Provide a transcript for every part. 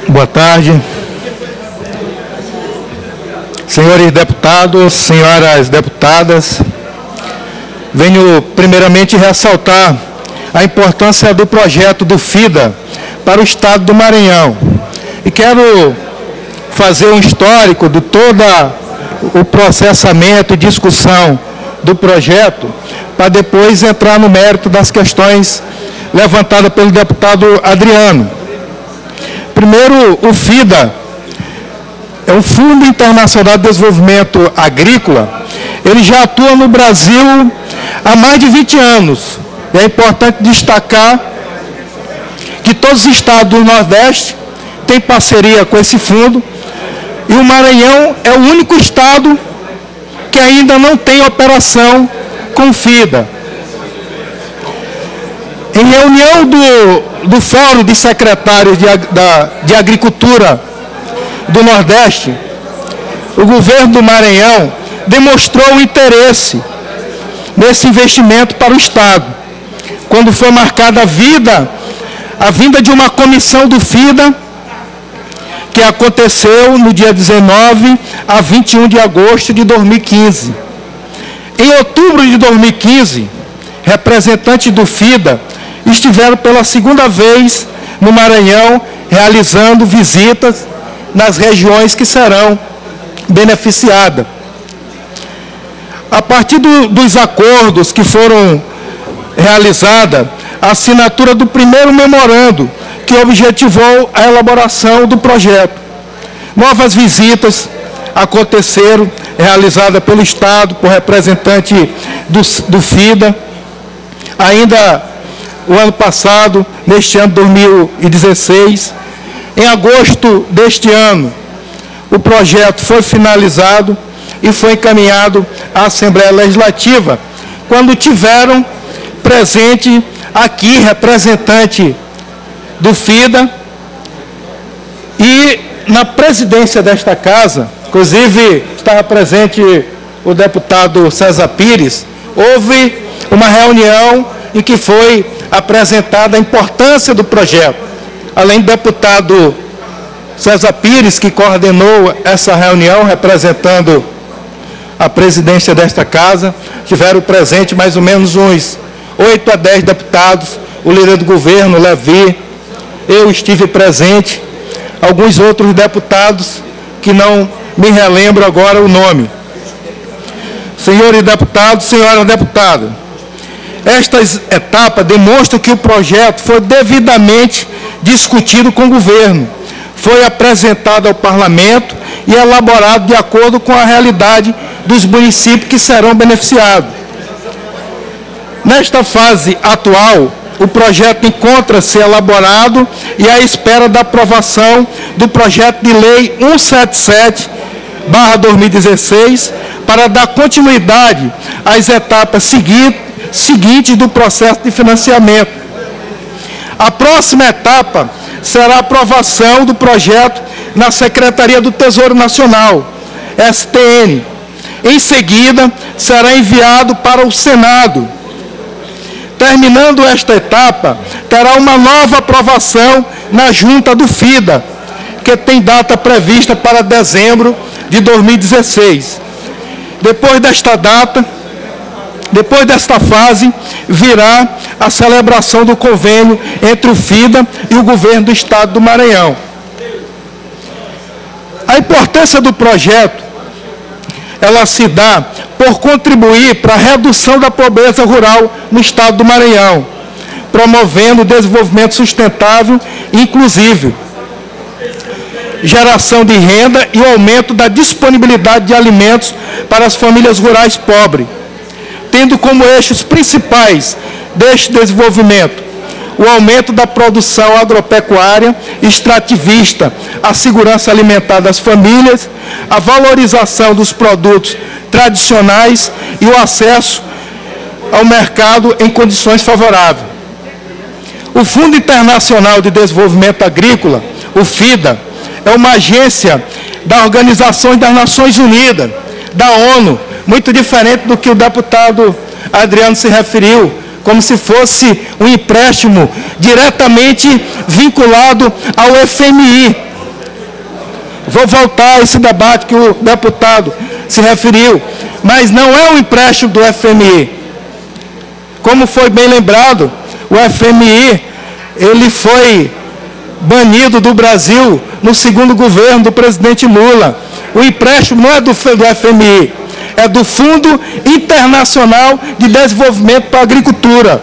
Boa tarde. Senhores deputados, senhoras deputadas, venho primeiramente ressaltar a importância do projeto do FIDA para o Estado do Maranhão. E quero fazer um histórico de todo o processamento e discussão do projeto, para depois entrar no mérito das questões levantadas pelo deputado Adriano. Primeiro, o FIDA é um Fundo Internacional de Desenvolvimento Agrícola. Ele já atua no Brasil há mais de 20 anos. E é importante destacar que todos os estados do Nordeste têm parceria com esse fundo, e o Maranhão é o único estado que ainda não tem operação com o FIDA. Em reunião do Fórum de Secretários de Agricultura do Nordeste, o governo do Maranhão demonstrou o interesse nesse investimento para o Estado, quando foi marcada a vinda de uma comissão do FIDA, que aconteceu no dia 19 a 21 de agosto de 2015. Em outubro de 2015, representantes do FIDA estiveram pela segunda vez no Maranhão, realizando visitas nas regiões que serão beneficiadas. A partir dos acordos que foram realizados, a assinatura do primeiro memorando, que objetivou a elaboração do projeto. Novas visitas aconteceram, realizadas pelo Estado, por representante do FIDA. Ainda o ano passado, neste ano 2016, em agosto deste ano, o projeto foi finalizado e foi encaminhado à Assembleia Legislativa, quando tiveram presente aqui representante do FIDA, e na presidência desta casa, inclusive estava presente o deputado César Pires. Houve uma reunião em que foi apresentada a importância do projeto. Além do deputado César Pires, que coordenou essa reunião, representando a presidência desta casa, tiveram presente mais ou menos uns 8 a 10 deputados, o líder do governo, Levi, eu estive presente, alguns outros deputados que não me relembro agora o nome. Senhores deputados, senhora deputada, estas etapas demonstram que o projeto foi devidamente discutido com o governo, foi apresentado ao parlamento e elaborado de acordo com a realidade dos municípios que serão beneficiados. Nesta fase atual, o projeto encontra-se elaborado e à espera da aprovação do projeto de lei 177/2016 para dar continuidade às etapas seguintes do processo de financiamento. A próxima etapa será a aprovação do projeto na Secretaria do Tesouro Nacional, STN. Em seguida, será enviado para o Senado. Terminando esta etapa, terá uma nova aprovação na junta do FIDA, que tem data prevista para dezembro de 2016. Depois desta fase, virá a celebração do convênio entre o FIDA e o governo do Estado do Maranhão. A importância do projeto, ela se dá por contribuir para a redução da pobreza rural no Estado do Maranhão, promovendo o desenvolvimento sustentável e inclusivo, geração de renda e o aumento da disponibilidade de alimentos para as famílias rurais pobres, tendo como eixos principais deste desenvolvimento o aumento da produção agropecuária extrativista, a segurança alimentar das famílias, a valorização dos produtos tradicionais e o acesso ao mercado em condições favoráveis. O Fundo Internacional de Desenvolvimento Agrícola, o FIDA, é uma agência da Organização das Nações Unidas, da ONU, muito diferente do que o deputado Adriano se referiu, como se fosse um empréstimo diretamente vinculado ao FMI. Vou voltar a esse debate que o deputado se referiu, mas não é um empréstimo do FMI. Como foi bem lembrado, o FMI, ele foi banido do Brasil no segundo governo do presidente Lula. O empréstimo não é do FMI, é do Fundo Internacional de Desenvolvimento para a Agricultura.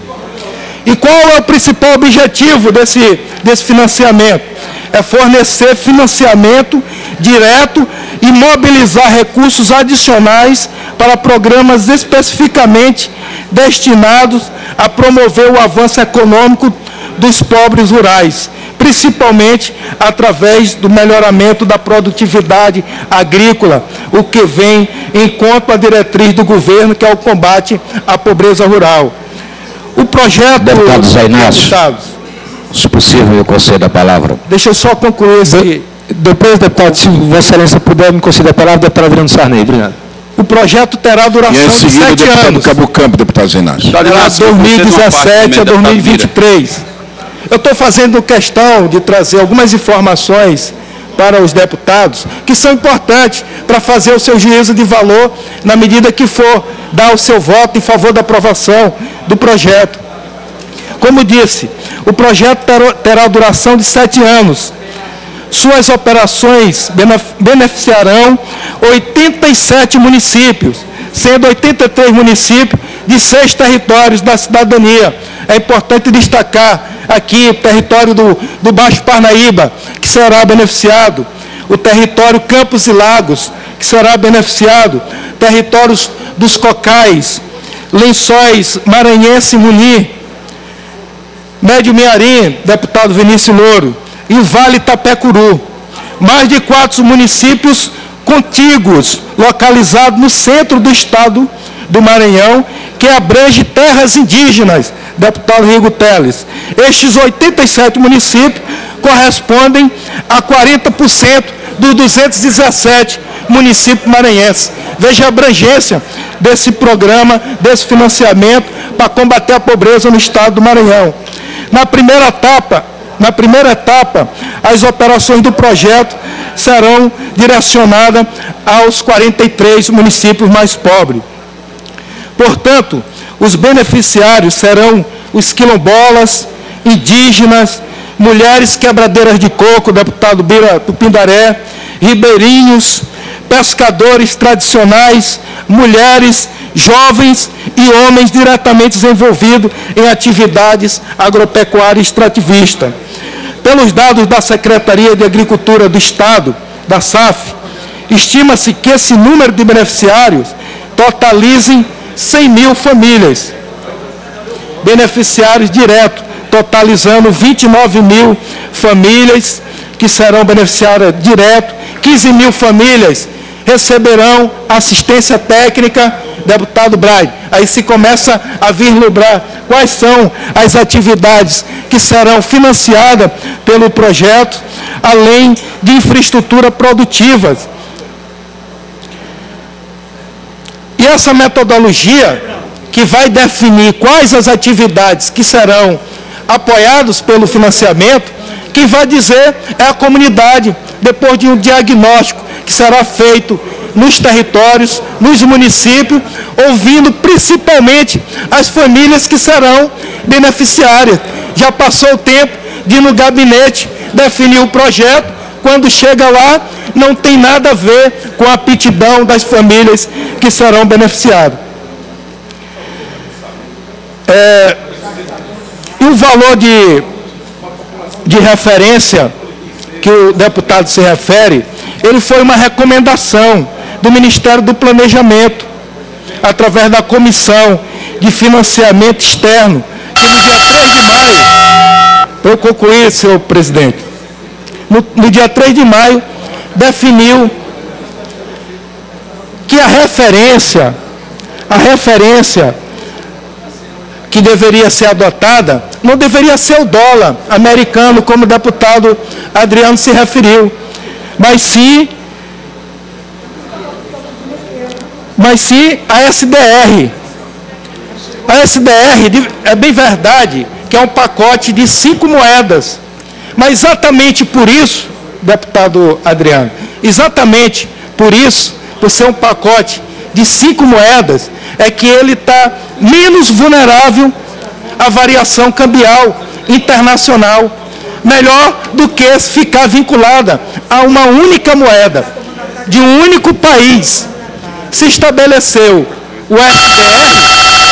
E qual é o principal objetivo desse financiamento? É fornecer financiamento direto e mobilizar recursos adicionais para programas especificamente destinados a promover o avanço econômico dos pobres rurais, principalmente através do melhoramento da produtividade agrícola, o que vem em conta a diretriz do governo, que é o combate à pobreza rural. O projeto... Deputado Zé Inácio, se possível, eu concedo a palavra. Deixa eu só concluir esse... Depois, deputado, se Vossa Excelência puder me conceder a palavra, deputado Adriano Sarney. Obrigado. O projeto terá duração de 7 anos. deputado Cabo Campo, deputado Zé Inácio. De 2017 a 2023. Eu estou fazendo questão de trazer algumas informações para os deputados que são importantes para fazer o seu juízo de valor na medida que for dar o seu voto em favor da aprovação do projeto. Como disse, o projeto terá duração de 7 anos. Suas operações beneficiarão 87 municípios, sendo 83 municípios de 6 territórios da cidadania. É importante destacar aqui o território do Baixo Parnaíba, que será beneficiado, o território Campos e Lagos, que será beneficiado, territórios dos Cocais, Lençóis, Maranhense e Muni, Médio Mearim, deputado Vinícius Louro, e o Vale Itapecuru. Mais de 4 municípios contíguos, localizados no centro do estado do Maranhão, que abrange terras indígenas, deputado Rigo Teles. Estes 87 municípios correspondem a 40% dos 217 municípios maranhenses. Veja a abrangência desse programa, desse financiamento para combater a pobreza no estado do Maranhão. Na primeira etapa, as operações do projeto serão direcionadas aos 43 municípios mais pobres. Portanto, os beneficiários serão os quilombolas, indígenas, mulheres quebradeiras de coco, deputado Bira do Pindaré, ribeirinhos, pescadores tradicionais, mulheres, jovens e homens diretamente envolvidos em atividades agropecuárias extrativistas. Pelos dados da Secretaria de Agricultura do Estado, da SAF, estima-se que esse número de beneficiários totalizem 100 mil famílias. Beneficiários diretos, totalizando 29 mil famílias que serão beneficiárias direto, 15 mil famílias receberão assistência técnica, deputado Braide. Aí se começa a vislumbrar quais são as atividades que serão financiadas pelo projeto, além de infraestrutura produtiva. E essa metodologia que vai definir quais as atividades que serão apoiadas pelo financiamento, quem vai dizer é a comunidade, depois de um diagnóstico que será feito nos territórios, nos municípios, ouvindo principalmente as famílias que serão beneficiárias. Já passou o tempo de ir no gabinete definir o projeto, quando chega lá, não tem nada a ver com a aptidão das famílias que serão beneficiadas. E o valor de referência que o deputado se refere, ele foi uma recomendação do Ministério do Planejamento, através da Comissão de Financiamento Externo, que no dia 3 de maio, para eu concluir, senhor presidente, no dia 3 de maio, definiu que a referência que deveria ser adotada não deveria ser o dólar americano, como o deputado Adriano se referiu, mas sim a SDR. A SDR, é bem verdade que é um pacote de 5 moedas, mas exatamente por isso deputado Adriano. Exatamente por isso, por ser um pacote de 5 moedas, é que ele está menos vulnerável à variação cambial internacional, melhor do que ficar vinculada a uma única moeda, de um único país. Se estabeleceu o SDR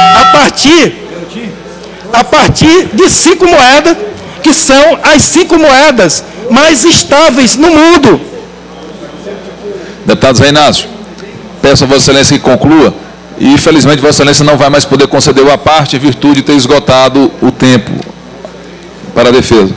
a partir de 5 moedas, que são as 5 moedas mais estáveis no mundo. Deputado Zé Inácio, peço a Vossa Excelência que conclua, e infelizmente Vossa Excelência não vai mais poder conceder o à parte em virtude de ter esgotado o tempo para a defesa.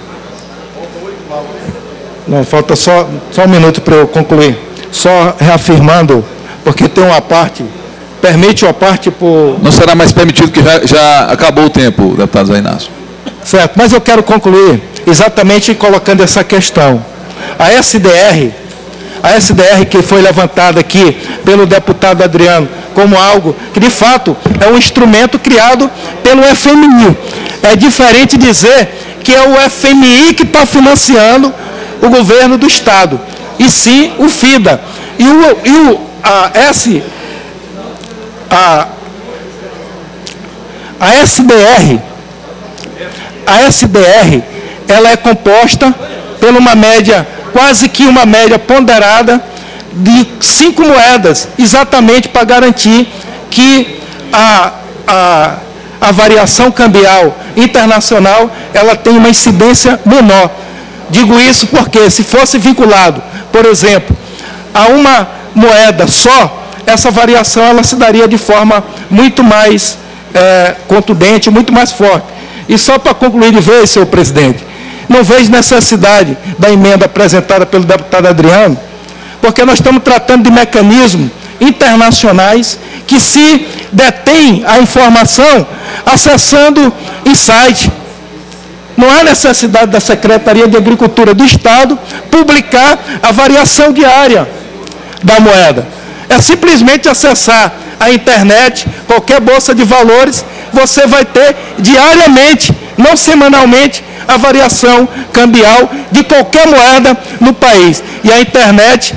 Não, falta só um minuto para eu concluir. Só reafirmando, porque tem uma parte, permite uma parte por... Não será mais permitido, que já acabou o tempo, deputado Zé Inácio. Certo, mas eu quero concluir exatamente colocando essa questão. A SDR que foi levantada aqui pelo deputado Adriano como algo que, de fato, é um instrumento criado pelo FMI. É diferente dizer que é o FMI que está financiando o governo do Estado, e sim o FIDA. A SDR, ela é composta por uma média, quase que uma média ponderada de 5 moedas, exatamente para garantir que a variação cambial internacional ela tem uma incidência menor. Digo isso porque, se fosse vinculado, por exemplo, a uma moeda só, essa variação ela se daria de forma muito mais contundente, muito mais forte. E só para concluir de vez, senhor presidente, não vejo necessidade da emenda apresentada pelo deputado Adriano, porque nós estamos tratando de mecanismos internacionais que se detém a informação acessando em site. Não há necessidade da Secretaria de Agricultura do Estado publicar a variação diária da moeda. É simplesmente acessar a internet, qualquer bolsa de valores, você vai ter diariamente, não semanalmente, a variação cambial de qualquer moeda no país. E a internet,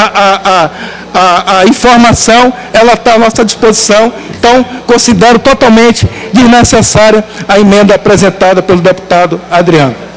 a informação, ela está à nossa disposição. Então, considero totalmente desnecessária a emenda apresentada pelo deputado Adriano.